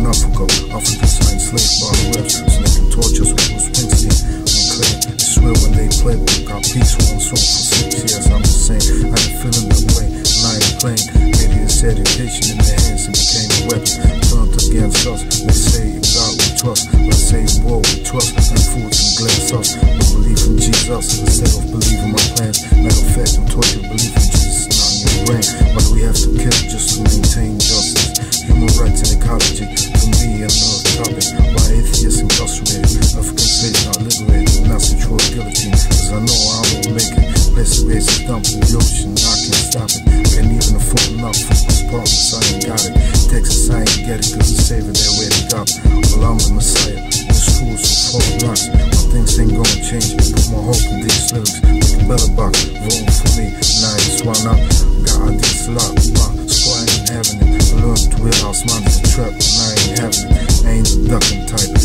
enough ago. Africans signed slave by the reps so they can torture us with Bruce Springsteen on clear. I swear when they played, got peace one song for 6 years. I'm just saying, I ain't feeling that way, and I ain't playing. Maybe this education in their hands and became a weapon turned against us. They say in God we trust, but I say in war we trust. And fools and glass us, no believe in Jesus instead of believing my plans. Matter of fact, I'm taught you to believe in Jesus, not in your brain. Why do we have to kill just to maintain justice? Human rights and ecology, for me another topic. Why atheists incarcerated, African slaves not liberated, and that's the true guillotine. Cause I know I won't make it. Place the race is dumped in the ocean, I can't stop it. Can't even afford enough for this promise, I ain't got it. Texas, I ain't get it, cause the savior there where they got it. Well, I'm the Messiah, in schools for 4 months. My things ain't gonna change, put my hope in these lyrics. Make a better box, voting for me, now it's why not. Got ideas a lot, so I ain't having it. I learned to realize mine is a trap, and I ain't having it. I ain't the ducking type.